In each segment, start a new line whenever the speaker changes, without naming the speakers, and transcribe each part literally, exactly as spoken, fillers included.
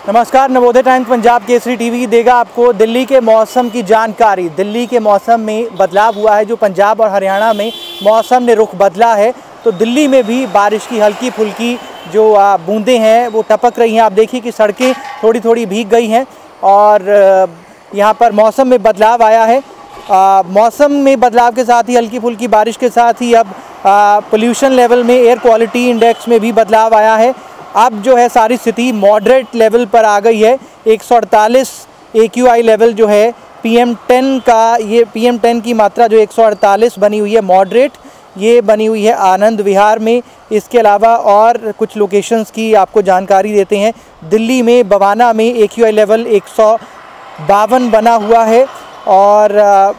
नमस्कार, Navodaya times Punjab Kesari TV देगा आपको दिल्ली के मौसम की जानकारी। दिल्ली के मौसम में बदलाव हुआ है। जो पंजाब और हरियाणा में मौसम ने रुख बदला है, तो दिल्ली में भी बारिश की हल्की फुल्की जो बूंदें हैं वो टपक रही हैं। आप देखिए कि सड़कें थोड़ी थोड़ी भीग गई हैं और यहाँ पर मौसम में बदलाव आया है। आ, मौसम में बदलाव के साथ ही हल्की फुल्की बारिश के साथ ही अब पोल्यूशन लेवल में, एयर क्वालिटी इंडेक्स में भी बदलाव आया है। अब जो है सारी स्थिति मॉडरेट लेवल पर आ गई है। एक सौ अड़तालीस ए क्यू आई लेवल जो है पी एम टेन का, ये पी एम टेन की मात्रा जो एक सौ अड़तालीस बनी हुई है मॉडरेट, ये बनी हुई है आनंद विहार में। इसके अलावा और कुछ लोकेशंस की आपको जानकारी देते हैं। दिल्ली में बवाना में ए क्यू आई लेवल एक सौ बावन बना हुआ है और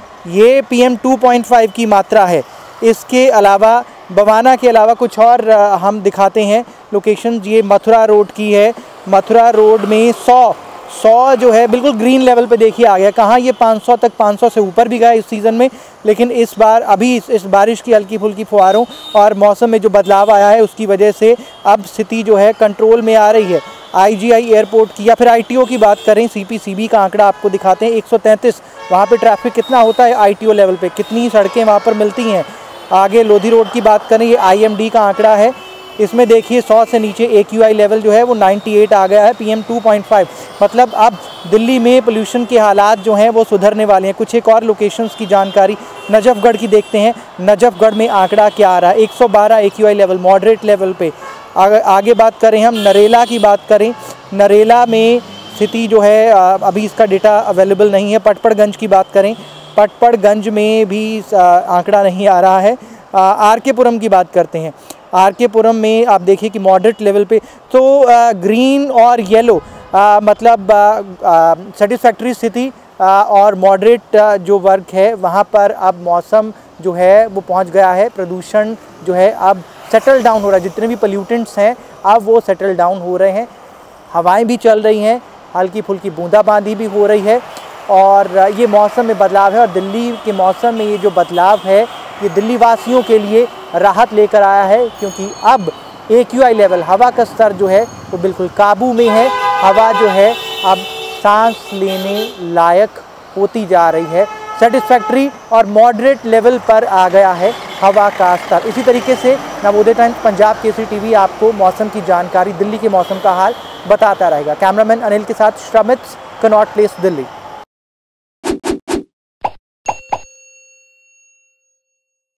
ये P M two point five की मात्रा है। इसके अलावा बवाना के अलावा कुछ और हम दिखाते हैं लोकेशन। ये मथुरा रोड की है। मथुरा रोड में सौ सौ जो है बिल्कुल ग्रीन लेवल पे देखिए आ गया। कहाँ ये पाँच सौ तक, पाँच सौ से ऊपर भी गया इस सीज़न में, लेकिन इस बार अभी इस, इस बारिश की हल्की फुल्की फुहारों और मौसम में जो बदलाव आया है उसकी वजह से अब स्थिति जो है कंट्रोल में आ रही है। आई जी आई एयरपोर्ट की या फिर आई टी ओ की बात करें, सी पी सी बी का आंकड़ा आपको दिखाते हैं। एक सौ तैंतीस वहाँ पर ट्रैफिक कितना होता है आई टी ओ लेवल पर, कितनी सड़कें वहाँ पर मिलती हैं। आगे लोधी रोड की बात करें, ये आई एम डी का आंकड़ा है। इसमें देखिए सौ से नीचे ए क्यू आई लेवल जो है वो अट्ठानवे आ गया है, P M two point five. मतलब अब दिल्ली में पोल्यूशन के हालात जो हैं वो सुधरने वाले हैं। कुछ एक और लोकेशंस की जानकारी नजफगढ़ की देखते हैं। नजफगढ़ में आंकड़ा क्या आ रहा है, एक सौ बारह A Q I level moderate level पे। आगे आगे बात करें हम नरेला की बात करें, नरेला में स्थिति जो है अभी इसका डेटा अवेलेबल नहीं है। पटपड़गंज की बात करें, पटपड़गंज में भी आंकड़ा नहीं आ रहा है। आर के पुरम की बात करते हैं, आर के पुरम में आप देखिए कि मॉडरेट लेवल पे। तो आ, ग्रीन और येलो आ, मतलब सेटिस्फैक्ट्री स्थिति और मॉडरेट जो वर्ग है वहाँ पर अब मौसम जो है वो पहुँच गया है। प्रदूषण जो है अब सेटल डाउन हो रहा है। जितने भी पोल्यूटेंट्स हैं अब वो सेटल डाउन हो रहे हैं। हवाएं भी चल रही हैं, हल्की फुल्की बूंदाबांदी भी हो रही है और ये मौसम में बदलाव है। और दिल्ली के मौसम में ये जो बदलाव है ये दिल्ली वासियों के लिए राहत लेकर आया है, क्योंकि अब ए क्यू आई लेवल, हवा का स्तर जो है वो बिल्कुल काबू में है। हवा जो है अब सांस लेने लायक होती जा रही है। सेटिस्फैक्ट्री और मॉडरेट लेवल पर आ गया है हवा का स्तर। इसी तरीके से नवोदय टाइम्स पंजाब केसरी टीवी आपको मौसम की जानकारी, दिल्ली के मौसम का हाल बताता रहेगा। कैमरामैन अनिल के साथ श्रमित, कनॉट प्लेस, दिल्ली।